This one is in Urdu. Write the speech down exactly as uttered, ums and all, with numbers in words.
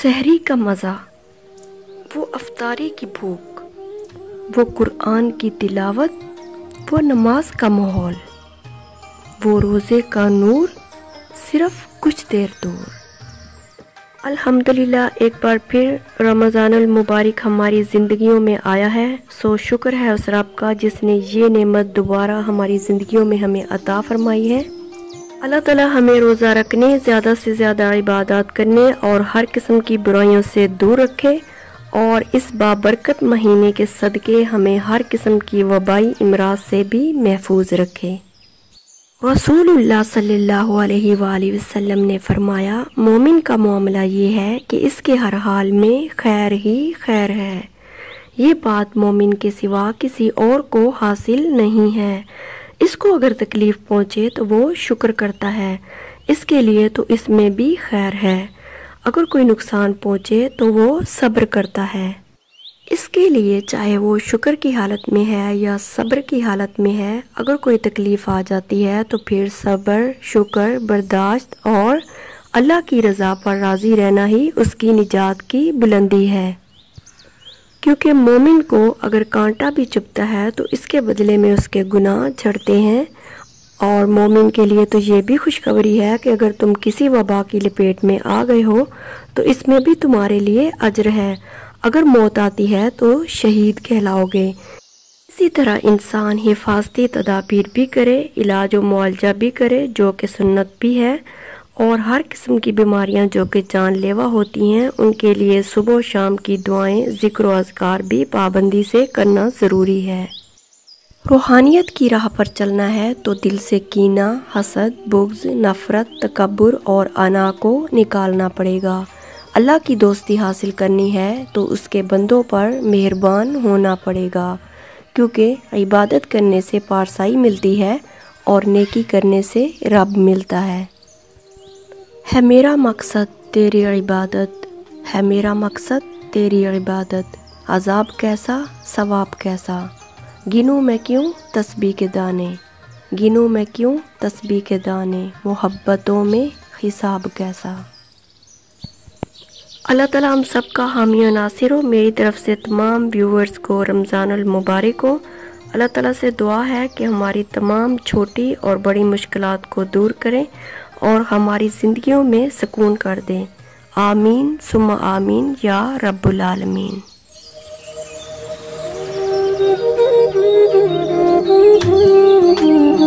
سحری کا مزہ، وہ افطاری کی بھوک، وہ قرآن کی تلاوت، وہ نماز کا ماحول، وہ روزے کا نور، صرف کچھ دیر دور۔ الحمدللہ ایک بار پھر رمضان المبارک ہماری زندگیوں میں آیا ہے، سو شکر ہے اس رب کا جس نے یہ نعمت دوبارہ ہماری زندگیوں میں ہمیں عطا فرمائی ہے۔ اللہ تعالیٰ ہمیں روزہ رکھنے، زیادہ سے زیادہ عبادات کرنے اور ہر قسم کی برائیوں سے دور رکھے، اور اس بابرکت مہینے کے صدقے ہمیں ہر قسم کی وبائی امراض سے بھی محفوظ رکھے۔ رسول اللہ صلی اللہ علیہ وآلہ وسلم نے فرمایا، مومن کا معاملہ یہ ہے کہ اس کے ہر حال میں خیر ہی خیر ہے۔ یہ بات مومن کے سوا کسی اور کو حاصل نہیں ہے۔ اس کو اگر تکلیف پہنچے تو وہ شکر کرتا ہے، اس کے لیے تو اس میں بھی خیر ہے۔ اگر کوئی نقصان پہنچے تو وہ صبر کرتا ہے، اس کے لیے چاہے وہ شکر کی حالت میں ہے یا صبر کی حالت میں ہے۔ اگر کوئی تکلیف آ جاتی ہے تو پھر صبر، شکر، برداشت اور اللہ کی رضا پر راضی رہنا ہی اس کی نجات کی بلندی ہے۔ کیونکہ مومن کو اگر کانٹا بھی چبھتا ہے تو اس کے بدلے میں اس کے گناہ جھڑتے ہیں، اور مومن کے لیے تو یہ بھی خوشخبری ہے کہ اگر تم کسی وبا کی لپیٹ میں آ گئے ہو تو اس میں بھی تمہارے لیے اجر ہے، اگر موت آتی ہے تو شہید کہلاؤ گے۔ اسی طرح انسان حفاظتی تدابیر بھی کرے، علاج و معالجہ بھی کرے جو کہ سنت بھی ہے، اور ہر قسم کی بیماریاں جو کہ جان لیوا ہوتی ہیں ان کے لیے صبح و شام کی دعائیں، ذکر و اذکار بھی پابندی سے کرنا ضروری ہے۔ روحانیت کی راہ پر چلنا ہے تو دل سے کینہ، حسد، بغض، نفرت، تکبر اور انا کو نکالنا پڑے گا۔ اللہ کی دوستی حاصل کرنی ہے تو اس کے بندوں پر مہربان ہونا پڑے گا، کیونکہ عبادت کرنے سے پارسائی ملتی ہے اور نیکی کرنے سے رب ملتا ہے۔ ہے میرا مقصد تیری عبادت، ہے میرا مقصد تیری عبادت، عذاب کیسا ثواب کیسا، گنوں میں کیوں تسبیح کے دانے، گنوں میں کیوں تسبیح کے دانے، محبتوں میں حساب کیسا۔ اللہ تعالیٰ ہم سب کا حامی و ناصر ہو۔ میری طرف سے تمام ویورز کو رمضان المبارک ہو۔ اللہ تعالیٰ سے دعا ہے کہ ہماری تمام چھوٹی اور بڑی مشکلات کو دور کریں اور ہماری زندگیوں میں سکون کر دیں۔ آمین ثم آمین یا رب العالمین۔ Thank you.